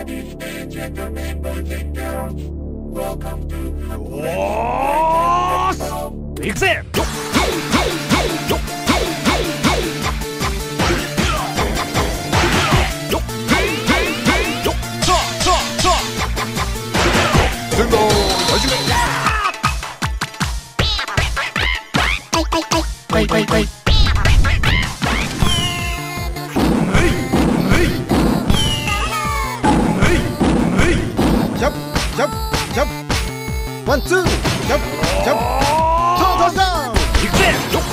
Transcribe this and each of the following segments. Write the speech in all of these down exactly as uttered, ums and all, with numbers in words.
Ladies and gentlemen, boys and girls, welcome to the おーし行くぜ。 全部始め。 はいはいはい。 ジャンプジャンプジャンプワンツージャンプジャンプそうそうそう行くぜ。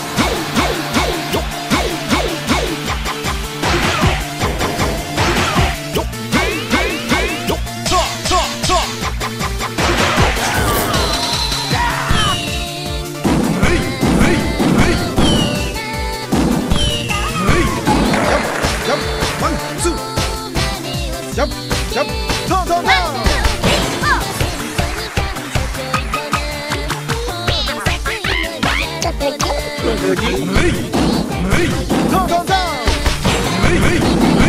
ジャンプジャンプそうそうそうそうそうそう